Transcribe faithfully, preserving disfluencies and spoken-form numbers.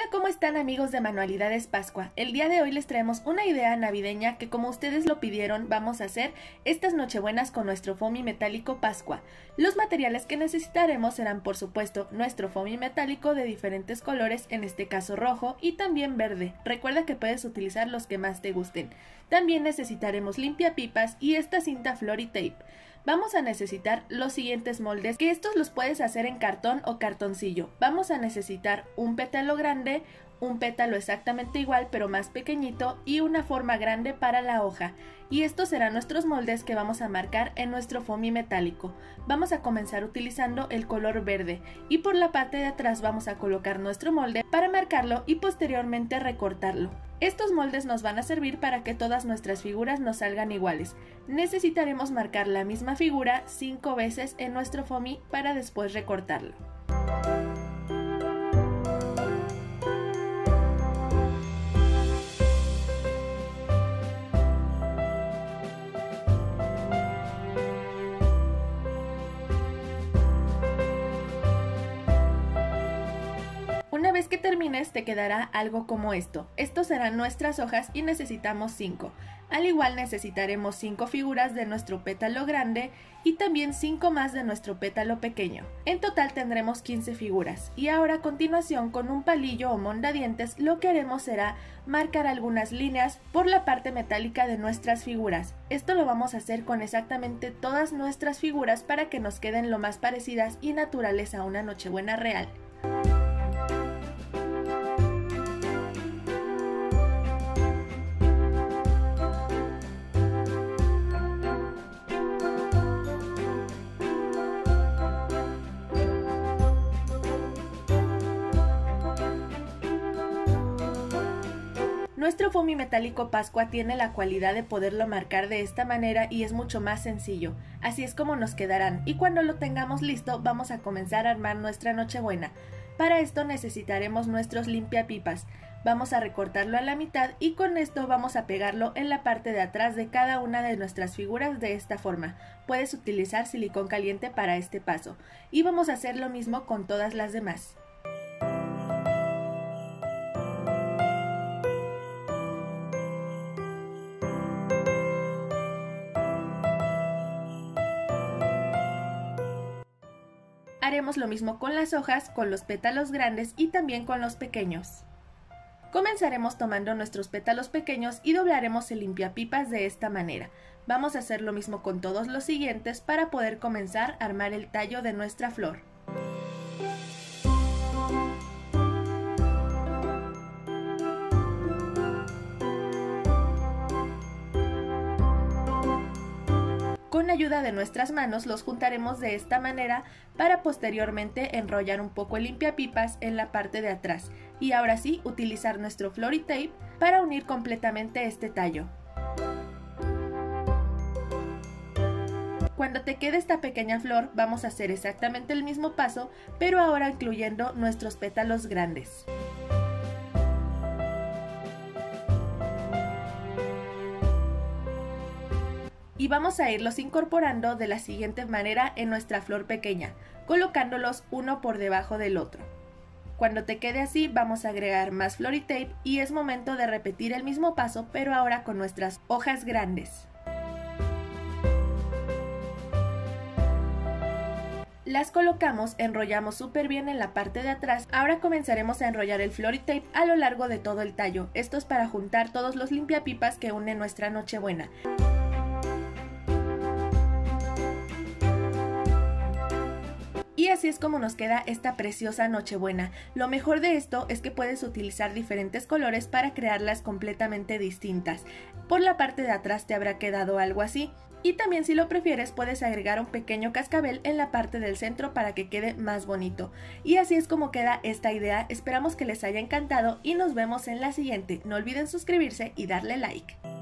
Hola, ¿cómo están amigos de Manualidades Pascua? El día de hoy les traemos una idea navideña que, como ustedes lo pidieron, vamos a hacer estas nochebuenas con nuestro foamy metálico Pascua. Los materiales que necesitaremos serán, por supuesto, nuestro foamy metálico de diferentes colores, en este caso rojo y también verde. Recuerda que puedes utilizar los que más te gusten. También necesitaremos limpiapipas y esta cinta Flory Tape. Vamos a necesitar los siguientes moldes, que estos los puedes hacer en cartón o cartoncillo. Vamos a necesitar un pétalo grande, un pétalo exactamente igual pero más pequeñito y una forma grande para la hoja. Y estos serán nuestros moldes que vamos a marcar en nuestro foamy metálico. Vamos a comenzar utilizando el color verde y por la parte de atrás vamos a colocar nuestro molde para marcarlo y posteriormente recortarlo. Estos moldes nos van a servir para que todas nuestras figuras nos salgan iguales. Necesitaremos marcar la misma figura cinco veces en nuestro foamy para después recortarlo. Una vez que termines te quedará algo como esto. Estos serán nuestras hojas y necesitamos cinco. Al igual necesitaremos cinco figuras de nuestro pétalo grande y también cinco más de nuestro pétalo pequeño. En total tendremos quince figuras. Y ahora a continuación con un palillo o mondadientes lo que haremos será marcar algunas líneas por la parte metálica de nuestras figuras. Esto lo vamos a hacer con exactamente todas nuestras figuras para que nos queden lo más parecidas y naturales a una nochebuena real. Nuestro foamy metálico Pascua tiene la cualidad de poderlo marcar de esta manera y es mucho más sencillo. Así es como nos quedarán y cuando lo tengamos listo vamos a comenzar a armar nuestra nochebuena. Para esto necesitaremos nuestros limpiapipas. Vamos a recortarlo a la mitad y con esto vamos a pegarlo en la parte de atrás de cada una de nuestras figuras de esta forma. Puedes utilizar silicón caliente para este paso y vamos a hacer lo mismo con todas las demás. Haremos lo mismo con las hojas, con los pétalos grandes y también con los pequeños. Comenzaremos tomando nuestros pétalos pequeños y doblaremos el limpiapipas de esta manera. Vamos a hacer lo mismo con todos los siguientes para poder comenzar a armar el tallo de nuestra flor. Con ayuda de nuestras manos los juntaremos de esta manera para posteriormente enrollar un poco el limpiapipas en la parte de atrás y ahora sí utilizar nuestro Flory Tape para unir completamente este tallo. Cuando te quede esta pequeña flor vamos a hacer exactamente el mismo paso, pero ahora incluyendo nuestros pétalos grandes. Y vamos a irlos incorporando de la siguiente manera en nuestra flor pequeña, colocándolos uno por debajo del otro. Cuando te quede así vamos a agregar más Flory Tape y es momento de repetir el mismo paso pero ahora con nuestras hojas grandes. Las colocamos, enrollamos súper bien en la parte de atrás. Ahora comenzaremos a enrollar el Flory Tape a lo largo de todo el tallo. Esto es para juntar todos los limpiapipas que unen nuestra nochebuena. Y así es como nos queda esta preciosa nochebuena. Lo mejor de esto es que puedes utilizar diferentes colores para crearlas completamente distintas. Por la parte de atrás te habrá quedado algo así. Y también si lo prefieres puedes agregar un pequeño cascabel en la parte del centro para que quede más bonito. Y así es como queda esta idea. Esperamos que les haya encantado y nos vemos en la siguiente. No olviden suscribirse y darle like.